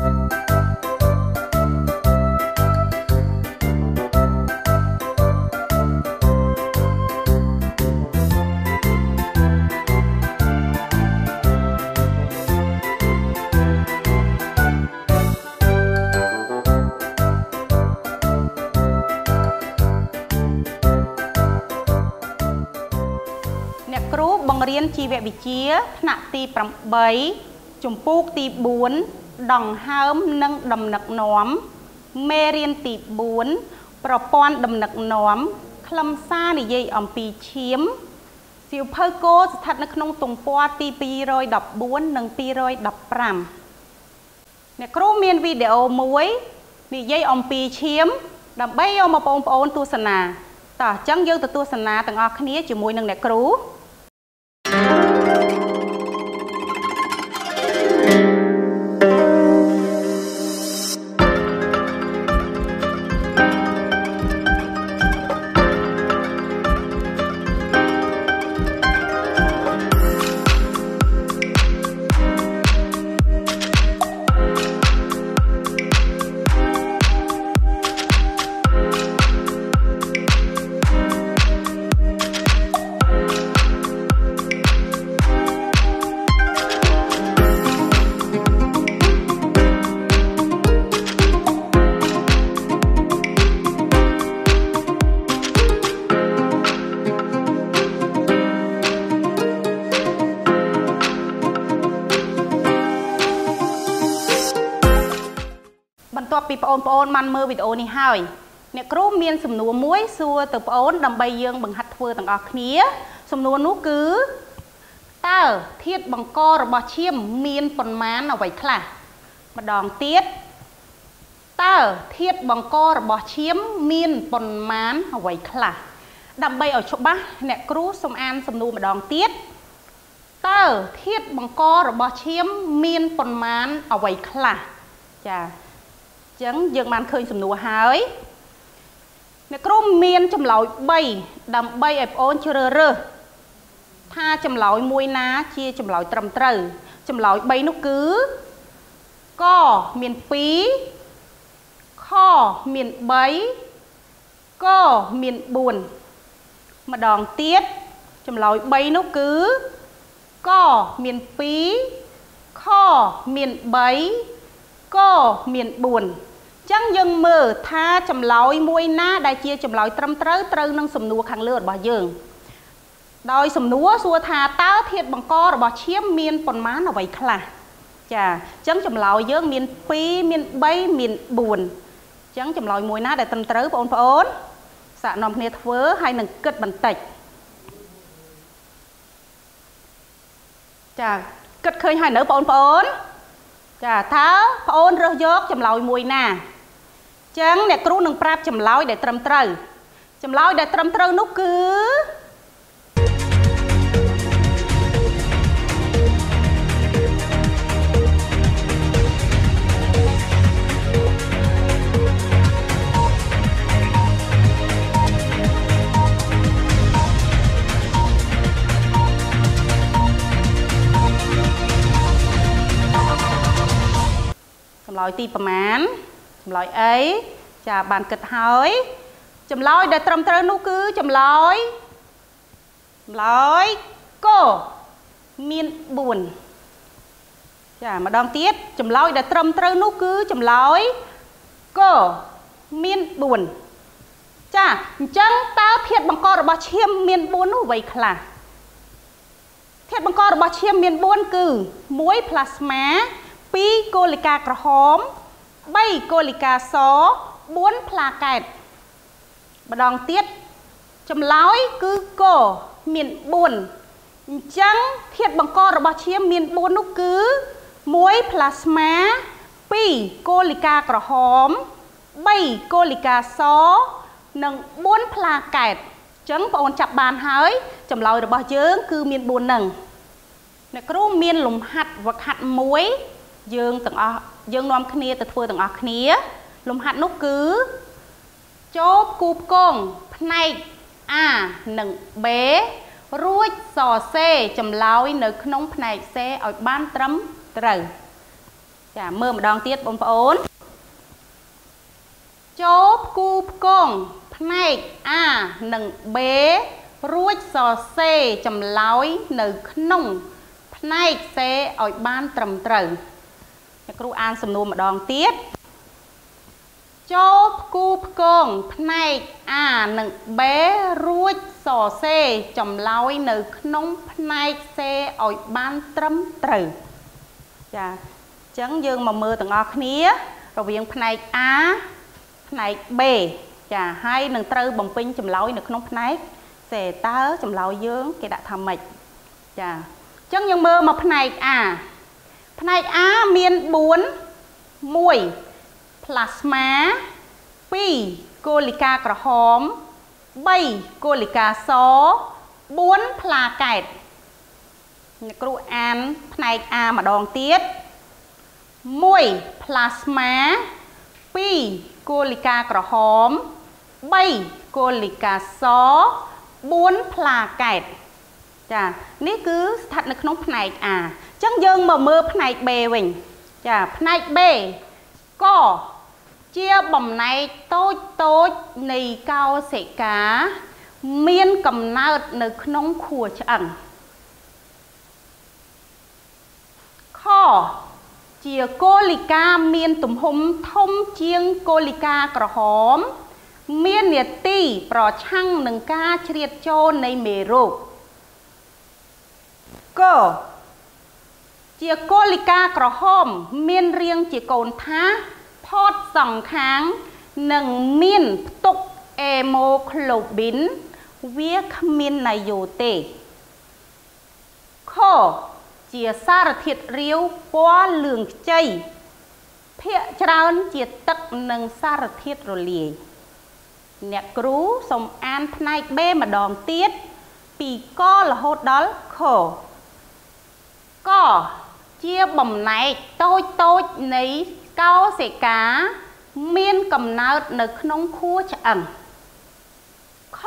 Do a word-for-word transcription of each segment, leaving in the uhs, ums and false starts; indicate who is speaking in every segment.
Speaker 1: เรียนชีววิทยาหนักตีปรำใบจุ่มปูกตีบุญดองเฮิมนั่งดำหนักน้อมเมเรียนตีบุญประปอนดำหนักน้อมคลำซ่าในเย่อมปีเชียมสิวเพอโกสถัดนักนงตรงปอตีปีรอยดับบุญหนึ่งปีรอยดับปรำเนี่ยครูเมียนวิดีโอมวยในเย่อมปีเชียมดับใบยอมมาปองปอนตัวสนาต่อจังเยอะตัวสนาต่างออกนี้จะมวยหนึ่งเนี่ยครูปีปอนปอนมันมือวิดีโอนี้ให้เนี่ยครูเมียนสำนวนมวยซัวตัวปอนดำใบยังบังหัดเฟอต่างออกนี้สำนวนนู้คือเต้าเทียดบังกอระบเชี่ยมเมียนปนมันเอาไว้คลามาดองเตี้ยเต้าเทียดบังกอระบเชี่ยมเมียนปนมันเอาไว้คลาดำใบเอาชบ้าเนี่ยครูสมานสำนวนมาดองเตี้ยเต้าเทียดบังกอระบเชี่ยมเมียนปนมันเอาไว้คลาจ้าจังยังมันเคยสำนวนหายในกลุ่มเมียนจำเหลาใบดำใบไอโอนเชอร์เรอถ้าจำเหลามวยน้าเชียจำเหลาตรำเตอจำเหลาใบนุกือก็เมียนปีข้อเมียนใบก็เมียนบุญมาดองเตี้ยจำเหลาใบนุกือก็เมียนปีข้อเมียนใบก็เมียนบุญจังยังมือท่าจำลอยมวยหน้าได้เชียจำลอยตรำเตอตรึงนั่งสำนัวขังเลือดบ่ยังโดยสำนัวสัวทาเต้าเทียดบังกอบ่เชี่ยมเมียนปนม้าเอาไว้คลาจ้าจังจำลอยยังเมียนปีเมียนใบเมียนบุญจังจำลอยมวยหน้าได้ตรำเตอปอนปอนสะนอมเนทเวอร์ให้หนึ่งเกิดบันติจ้าเกิดเคยให้เนื้อปอนปอนจ้าเท้าปอนเรือยกจำลอยมวยหน้าจังเนี่ยครูหนึ่งปราบจำลอยได้ตรำเตอจำลอยได้ตรำเตอนุกคือจำลอยตีประมาณจำลอยเอ้จะบานเกิดหอยจำลอยได้ตรำเตอนุคือจำลอยจำลอยก็มีนบุญจะมาดองเตี้ยจำลอยได้ตรำเตอนุคือจำลอยก็มีนบุญจ้าจังตาเทียดบังกอระบเชี่ยมมีนบุญไว้คลาเทียดบังกอระบเชี่ยมมีนบุญคือมวยพลาสมาปีโกลิกากระหอมใบโกลิกาซอบ้วนพลาไก่บดองเตี้ยจำล้อยคือโกเมียนบุญจังเทียดบังกอระบเชี่ยมเมียนบุญนุคือมวยพลาสมาปีโกลิกากระหอมใบโกลิกาซอหนึ่งบ้วนพลาไก่จังปอนจับบานหายจำล้อยระบเยิ้งคือเมียนบุญหนึ่งในกลุ่มเมียนหลุมหัดวักหัดมวยยืงต่างอยืงนอมคเนียแต่ทัวต่างอคเนียลมหัดนกคือโจ๊บกูบกงพนัยอ่าหนึ่งเบรุ่ยสอเซจำลอยหนึ่งขนมพนัยเซเอาบ้านตรำเตรปចាមើលម្ដងទៀតបងប្អូនចូលផ្គូផ្គងផ្នែក A និង B រួចសរសេរចម្លើយនៅក្នុងផ្នែក C ឲ្យបានត្រឹមត្រូវអ្នកគ្រូអានសំណួរម្ដងទៀតចូលផ្គូផ្គងផ្នែក A និង B រួចសរសេរចម្លើយនៅក្នុងផ្នែក C ឲ្យបានត្រឹមត្រូវចាអញ្ចឹងយើងមកមើលទាំងអស់គ្នារវាងផ្នែក A ផ្នែក B ចាហើយនឹងត្រូវបំពេញចម្លើយនៅក្នុងផ្នែក C តើចម្លើយយើងគេដាក់ថាម៉េចចាអញ្ចឹងយើងមើលមកផ្នែក A ផ្នែក A មានបួន មួយ plasma ពីរ គោលិកាក្រហម បី គោលិកាស បួន ផ្លាកែតអ្នកគ្រូអានផ្នែក A ម្ដងទៀតមួយ plasma ពីរ គោលិកាក្រហម បី គោលិកាស បួន ផ្លាកែតចានេះគឺស្ថិតនៅក្នុងផ្នែក A អញ្ចឹងយើងមកមើលផ្នែក B វិញចាផ្នែក B ក៏ជាបំណែកតូចតូចនៃកោសិកាមានកំណើតនៅក្នុងខួរឆ្អឹងខជាគោលិកាមានទំហំធំជាងគោលិកាក្រហមមាននាទីប្រឆាំងនឹងការជ្រៀតចូលនៃមេរោគកជាគោលិកាក្រហមមានរាងជាកូនថាផតសងខាងនិងមានផ្ទុកអេម៉ូក្លូប៊ីនវាគ្មានណយូទេខជាសារធាតុរាវពណ៌លឿងខ្ចីភាគច្រើនជាទឹកនិងសារធាតុរលាយអ្នកគ្រូសូមអានផ្នែក B ម្ដងទៀតពីករហូតដល់ខកជាបំណែកតូចតូចនៃកោសិកាមានកំណើតនៅក្នុងខួរឆ្អឹងខ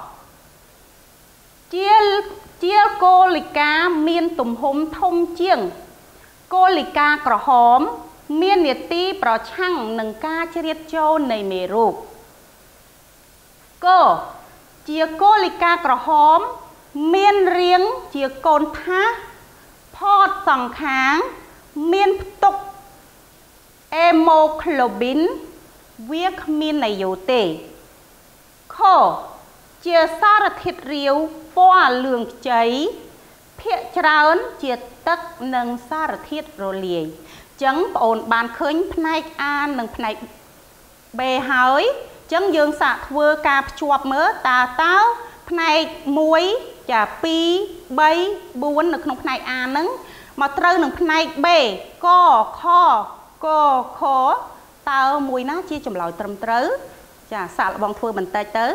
Speaker 1: ជាជាគោលិកាមានទំហំធំជាងគោលិកាក្រហមមាននាទីប្រឆាំងនឹងការជ្រៀតចូលនៃមេរោគកជាគោលិកាក្រហមមានរាងជាកូនថាសផតសងខាងមានផ្ទុកអេម៉ូក្លូប៊ីនវាគ្មានណយូទេខជាសារធាតុរាវពណ៌លឿងខ្ចីភាគច្រើនជាទឹកនិងសារធាតុរលាយអញ្ចឹងបងអូនបានឃើញផ្នែក A និងផ្នែក B ហើយអញ្ចឹងយើងសាកធ្វើការភ្ជាប់មើលតើតើផ្នែកមួយចាពីរ បី បួននៅក្នុងផ្នែក A ហ្នឹងមកត្រូវនឹងផ្នែក B កខកខតើមួយណាជាចម្លើយត្រឹមត្រូវចាសាកល្បងធ្វើបន្តិចទៅ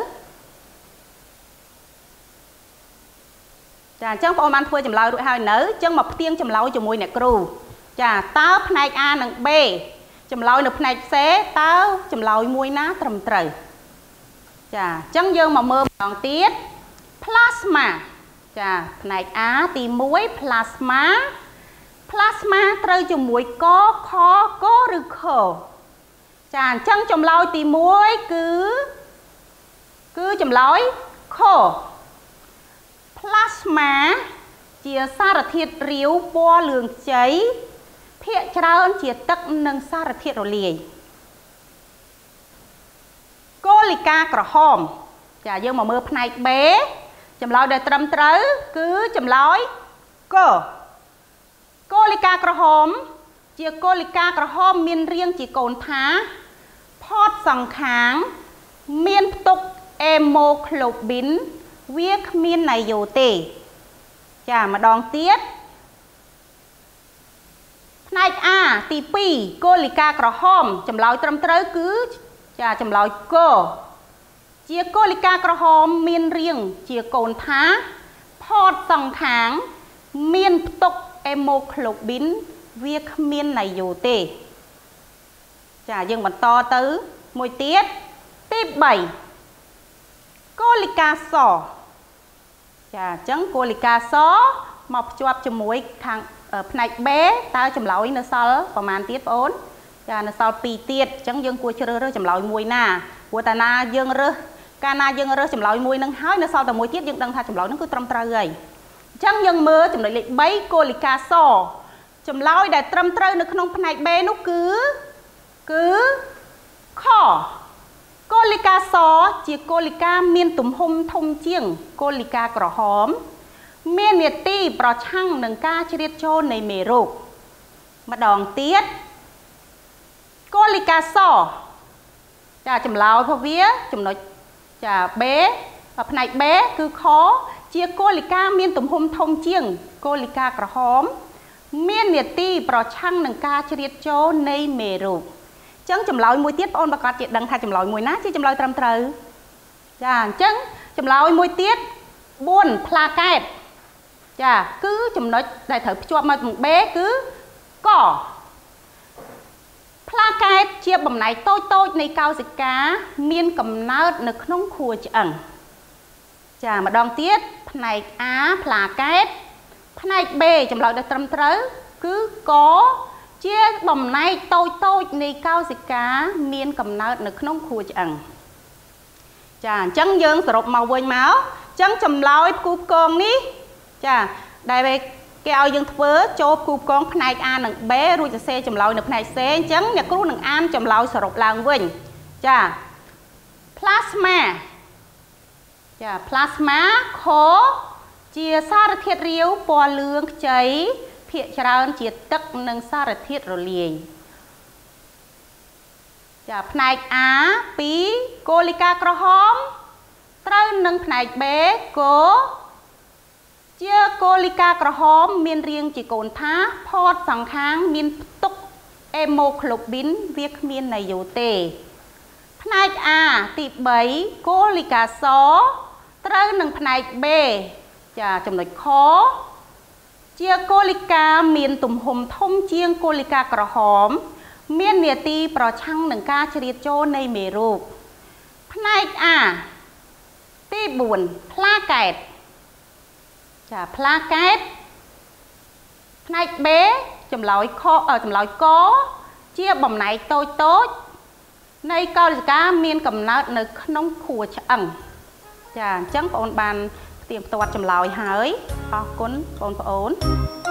Speaker 1: ចាអញ្ចឹងបងប្អូនបានធ្វើចម្លើយរួចហើយនៅអញ្ចឹងមកផ្ទៀងចម្លើយជាមួយអ្នកគ្រូចាតើផ្នែក A និង B ចម្លើយនៅផ្នែក C តើចម្លើយមួយណាត្រឹមត្រូវចាអញ្ចឹងយើងមកមើលម្ដងទៀត plasma ចាផ្នែក A ទីមួយ plasma plasma ត្រូវជាមួយកខកឬខចាអញ្ចឹងចម្លើយទីមួយគឺគឺចម្លើយខplasma ជាសារធាតុរាវពណ៌លឿងខ្ចីភាគច្រើនជាទឹកនិងសារធាតុរលាយគោលិកាក្រហមចាយើងមកមើលផ្នែក B ចម្លើយដែលត្រឹមត្រូវគឺចម្លើយកគោលិកាក្រហមជាគោលិកាក្រហមមានរាងជាកូនថាផតសងខាងមានផ្ទុកអេម៉ូក្លូប៊ីនវាគ្មានណយូទេចាម្ដងទៀតផ្នែក A ទីពីរគោលិកាក្រហមចម្លើយត្រឹមត្រូវគឺចាចម្លើយកជាគោលិកាក្រហមមានរាងជាកូនថាផតសងខាងមានផ្ទុកអេម៉ូក្លូប៊ីនវាគ្មានណយូទេចាយើងបន្តទៅមួយទៀតទីបីគោលិកាសចាអញ្ចឹងគោលិកាសមកភ្ជាប់ជាមួយខាងផ្នែក B តើចម្លើយនៅសល់ប្រមាណទៀតបងអូនចានៅសល់ពីរទៀតអញ្ចឹងយើងគួរជ្រើសរើសចម្លើយមួយណាព្រោះតាណាយើងរើសកាលណាយើងរើសចម្លើយមួយនឹងហើយនៅសល់តែមួយទៀតយើងដឹងថាចម្លើយនឹងគឺត្រឹមត្រូវហើយអញ្ចឹងយើងមើលចំណុចលេខបីគោលិកាសចម្លើយដែលត្រឹមត្រូវនៅក្នុងផ្នែក B នោះគឺគឺខគោលិកាសជាគោលិកាមានទំហំធំជាងគោលិកាក្រហមមាននាទីប្រឆាំងនឹងការជ្រៀតចូលនៃមេរោគម្ដងទៀតគោលិកាសចាចម្លើយរបស់វាចំណុចចា B ផ្នែក B គឺខជាគោលិកាមានទំហំធំជាងគោលិកាក្រហមមាននាទីប្រឆាំងនឹងការជ្រៀតចូលនៃមេរោគអញ្ចឹងចម្លើយមួយទៀតបងប្អូនប្រកាសជាដឹងថាចម្លើយមួយណាជាចម្លើយត្រឹមត្រូវចាអញ្ចឹងចម្លើយមួយទៀតបួនផ្លាកែតចាគឺចំណុចដែលត្រូវភ្ជាប់មកនឹង B គឺកផ្លាកែតជាបំណែកតូចតូចនៃកោសិកាមានកំណើតនៅក្នុងខួរឆ្អឹងចាម្ដងទៀតផ្នែក A ផ្លាកែតផ្នែក B ចម្លើយដែលត្រឹមត្រូវគឺកជាបំណែកតូចតូចនៃកោសិកាមានកំណើតនៅក្នុងខួរឆ្អឹងចាអញ្ចឹងយើងសរុបមកវិញមកអញ្ចឹងចម្លើយផ្គូផ្គងនេះចាដែលគេឲ្យយើងធ្វើចូលផ្គូផ្គងផ្នែក A និង B រួចសរសេរចម្លើយនៅផ្នែក C អញ្ចឹងអ្នកគ្រូនឹងអានចម្លើយសរុបឡើងវិញចា plasma ចា plasma ខជាសារធាតុរាវពណ៌លឿងខ្ចីភាគច្រើនជាទឹកនិងសារធាតុរលាយចាផ្នែក A ពីគោលិកាក្រហមត្រូវនឹងផ្នែក B គោជាគោលិកាក្រហមមានរាងជាកូនថាផតសងខាងមានផ្ទុកអេម៉ូក្លូប៊ីនវាគ្មាននយោទេផ្នែក A ទីបីគោលិកាសត្រូវនឹងផ្នែក B ចាចំណុចខជាគោលិកាមានទំហំធំជាងគោលិកាក្រហមមាននាទីប្រឆាំងនឹងការជ្រៀតចូលនៃមេរោគផ្នែក A ទីបួនផ្លាកែតចាផ្លាកែតផ្នែក B ចម្លើយខចម្លើយកជាបំណែកតូចតូចនៃកោសិកាមានកំណើតនៅក្នុងខួរឆ្អឹងចាអញ្ចឹងបងប្អូនបានផ្ទៀងផ្ទាត់ចម្លើយហើយអរគុណបងប្អូន